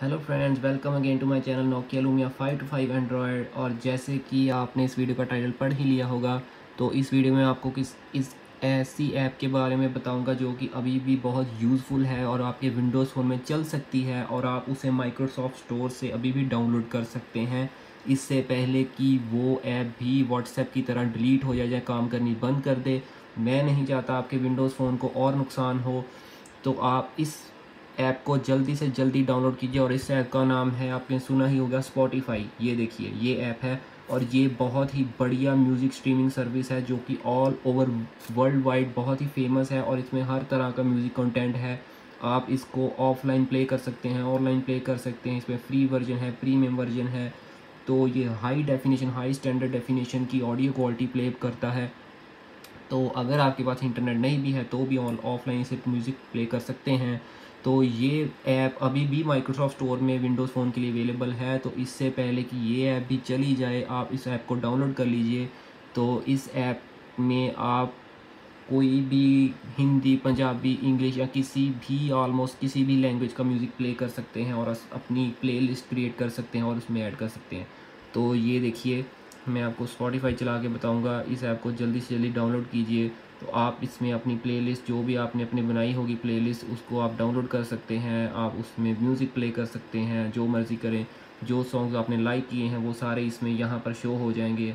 Hello friends, welcome again to my channel Nokia Lumia 525 Android. और जैसे कि आपने इस वीडियो का टाइटल पढ़ ही लिया होगा, तो इस वीडियो में आपको इस ऐसी ऐप के बारे में बताऊंगा जो कि अभी भी बहुत यूज़फुल है और आपके विंडोज़ फ़ोन में चल सकती है और आप उसे माइक्रोसॉफ्ट स्टोर से अभी भी डाउनलोड कर सकते हैं। इससे पहले कि वो ऐप भी व्हाट्सएप की तरह डिलीट हो जाए, काम करनी बंद कर दे। मैं नहीं चाहता आपके विंडोज़ फ़ोन को और नुकसान हो, तो आप इस ऐप को जल्दी से जल्दी डाउनलोड कीजिए। और इस ऐप का नाम है, आपने सुना ही होगा, स्पॉटिफ़ाई। ये देखिए, ये ऐप है और ये बहुत ही बढ़िया म्यूज़िक स्ट्रीमिंग सर्विस है जो कि ऑल ओवर वर्ल्ड वाइड बहुत ही फेमस है और इसमें हर तरह का म्यूज़िक कंटेंट है। आप इसको ऑफलाइन प्ले कर सकते हैं, ऑनलाइन प्ले कर सकते हैं। इसमें फ्री वर्जन है, प्रीमियम वर्जन है। तो ये हाई स्टैंडर्ड डेफिनेशन की ऑडियो क्वालिटी प्ले करता है। तो अगर आपके पास इंटरनेट नहीं भी है तो भी ऑफलाइन से म्यूज़िक प्ले कर सकते हैं। तो ये ऐप अभी भी माइक्रोसॉफ्ट स्टोर में विंडोज़ फ़ोन के लिए अवेलेबल है। तो इससे पहले कि ये ऐप भी चली जाए, आप इस ऐप को डाउनलोड कर लीजिए। तो इस ऐप में आप कोई भी हिंदी, पंजाबी, इंग्लिश या किसी भी ऑलमोस्ट किसी भी लैंग्वेज का म्यूज़िक प्ले कर सकते हैं और अपनी प्लेलिस्ट क्रिएट कर सकते हैं और उसमें ऐड कर सकते हैं। तो ये देखिए, मैं आपको स्पॉटिफ़ाई चला के बताऊंगा। इस ऐप को जल्दी से जल्दी डाउनलोड कीजिए। तो आप इसमें अपनी प्लेलिस्ट जो भी आपने अपनी बनाई होगी प्लेलिस्ट, उसको आप डाउनलोड कर सकते हैं। आप उसमें म्यूज़िक प्ले कर सकते हैं, जो मर्ज़ी करें। जो सॉन्ग्स आपने लाइक किए हैं वो सारे इसमें यहाँ पर शो हो जाएंगे।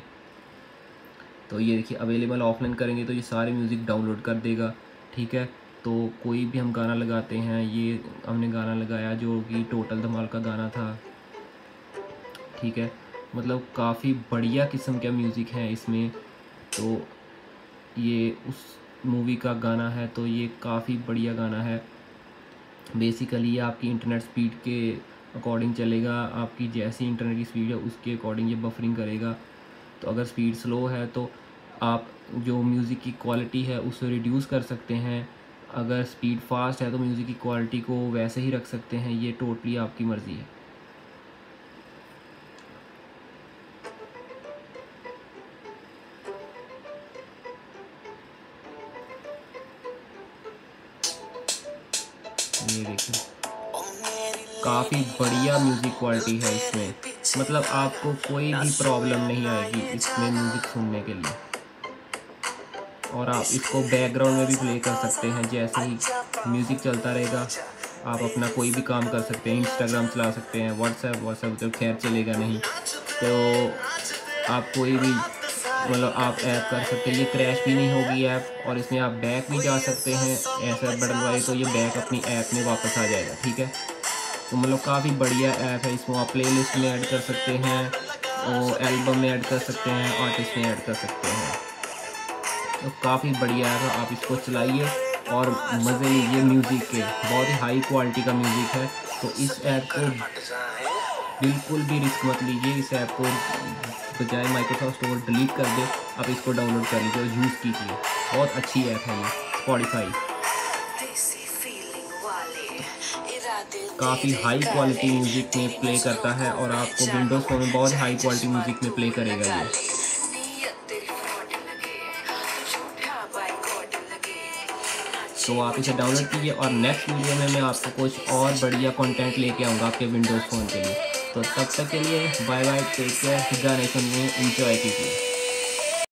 तो ये देखिए, अवेलेबल ऑफलाइन करेंगे तो ये सारे म्यूज़िक डाउनलोड कर देगा। ठीक है, तो कोई भी हम गाना लगाते हैं, ये हमने गाना लगाया जो कि टोटल धमाल का गाना था। ठीक है, मतलब काफ़ी बढ़िया किस्म का म्यूज़िक है इसमें। तो ये उस मूवी का गाना है, तो ये काफ़ी बढ़िया गाना है। बेसिकली ये आपकी इंटरनेट स्पीड के अकॉर्डिंग चलेगा। आपकी जैसी इंटरनेट की स्पीड है उसके अकॉर्डिंग ये बफरिंग करेगा। तो अगर स्पीड स्लो है तो आप जो म्यूज़िक की क्वालिटी है उसे रिड्यूस कर सकते हैं। अगर स्पीड फास्ट है तो म्यूज़िक की क्वालिटी को वैसे ही रख सकते हैं। ये टोटली आपकी मर्ज़ी है। ये देखिए, काफ़ी बढ़िया म्यूज़िक क्वालिटी है इसमें। मतलब आपको कोई भी प्रॉब्लम नहीं आएगी इसमें म्यूज़िक सुनने के लिए। और आप इसको बैकग्राउंड में भी प्ले कर सकते हैं। जैसे ही म्यूज़िक चलता रहेगा, आप अपना कोई भी काम कर सकते हैं। इंस्टाग्राम चला सकते हैं, व्हाट्सएप तो खैर चलेगा नहीं। तो आप कोई भी, मतलब आप ऐप कर सकते हैं। ये क्रैश भी नहीं होगी ऐप, और इसमें आप बैक भी जा सकते हैं। ऐसा बटन तो ये बैक अपनी ऐप में वापस आ जाएगा। ठीक है, तो मतलब काफ़ी बढ़िया ऐप है। इसको आप प्लेलिस्ट में ऐड कर सकते हैं और एल्बम में ऐड कर सकते हैं, आर्टिस्ट में ऐड कर सकते हैं। तो काफ़ी बढ़िया है। आप इसको चलाइए और मज़े लीजिए म्यूज़िक के। बहुत ही हाई क्वालिटी का म्यूज़िक है। तो इस ऐप को बिल्कुल भी रिस्क मत लीजिए। इस ऐप को बजाय माइक्रोसॉफ्ट स्टोर डिलीट कर दे, आप इसको डाउनलोड कर लीजिए और यूज़ कीजिए। बहुत अच्छी ऐप है ये स्पॉटिफ़ाई। काफ़ी हाई क्वालिटी म्यूज़िक में प्ले करता है और आपको विंडोज़ फ़ोन में बहुत हाई क्वालिटी म्यूज़िक में प्ले करेगा ये। तो आप इसे डाउनलोड कीजिए और नेक्स्ट वीडियो में मैं आपको कुछ और बढ़िया कंटेंट लेके आऊँगा आपके विंडोज़ फ़ोन के लिए। तो तब तक के लिए बाय बाय, टेक केयर। गाने सुनिए, एंजॉय कीजिए।